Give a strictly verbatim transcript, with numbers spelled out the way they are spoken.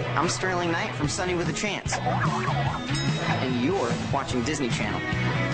I'm Sterling Knight from Sunny with a Chance. And you're watching Disney Channel.